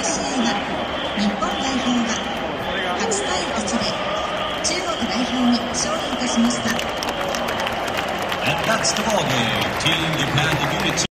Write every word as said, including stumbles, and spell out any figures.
試合は日本代表がはちたいいちで中国代表に勝利いたしました。 And that's the ball game. Team Japan defeated